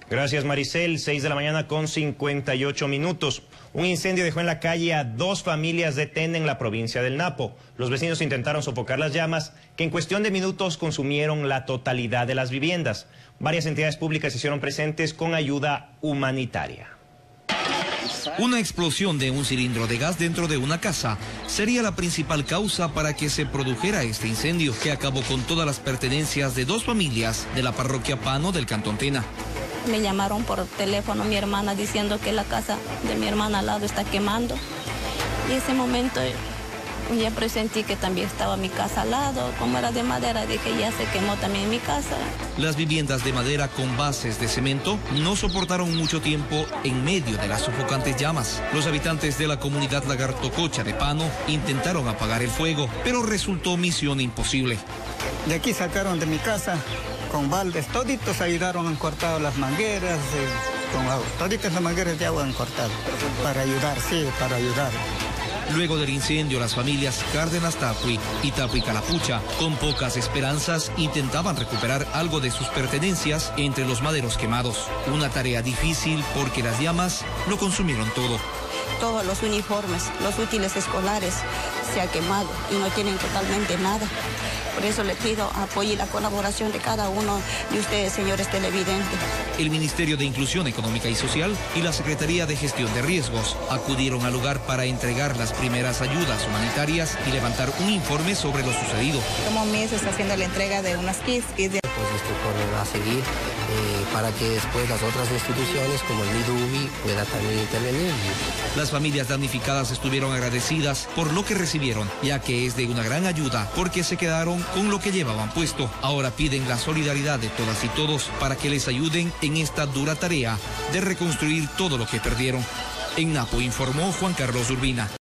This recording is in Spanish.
Gracias, Maricel. 6 de la mañana con 58 minutos. Un incendio dejó en la calle a 2 familias de Tene en la provincia del Napo. Los vecinos intentaron sofocar las llamas, que en cuestión de minutos consumieron la totalidad de las viviendas. Varias entidades públicas se hicieron presentes con ayuda humanitaria. Una explosión de un cilindro de gas dentro de una casa sería la principal causa para que se produjera este incendio, que acabó con todas las pertenencias de 2 familias de la parroquia Pano del Cantón Tena. Me llamaron por teléfono mi hermana diciendo que la casa de mi hermana al lado está quemando. Y ese momento ya presentí que también estaba mi casa al lado. Como era de madera, dije, ya se quemó también mi casa. Las viviendas de madera con bases de cemento no soportaron mucho tiempo en medio de las sofocantes llamas. Los habitantes de la comunidad Lagartococha de Pano intentaron apagar el fuego, pero resultó misión imposible. De aquí sacaron de mi casa con baldes, toditos ayudaron, han cortado las mangueras, toditas las mangueras de agua han cortado, para ayudar, sí, para ayudar. Luego del incendio, las familias Cárdenas Tapui y Tapui Calapucha, con pocas esperanzas, intentaban recuperar algo de sus pertenencias entre los maderos quemados. Una tarea difícil porque las llamas lo consumieron todo. Todos los uniformes, los útiles escolares se ha quemado y no tienen totalmente nada. Por eso le pido apoyo y la colaboración de cada uno de ustedes, señores televidentes. El Ministerio de Inclusión Económica y Social y la Secretaría de Gestión de Riesgos acudieron al lugar para entregar las primeras ayudas humanitarias y levantar un informe sobre lo sucedido. Como mes está haciendo la entrega de unas kits. Pues esto va a seguir para que después las otras instituciones como el MIDUBI pueda también intervenir. Las familias damnificadas estuvieron agradecidas por lo que recibieron, ya que es de una gran ayuda porque se quedaron con lo que llevaban puesto. Ahora piden la solidaridad de todas y todos para que les ayuden en esta dura tarea de reconstruir todo lo que perdieron. En Napo informó Juan Carlos Urbina.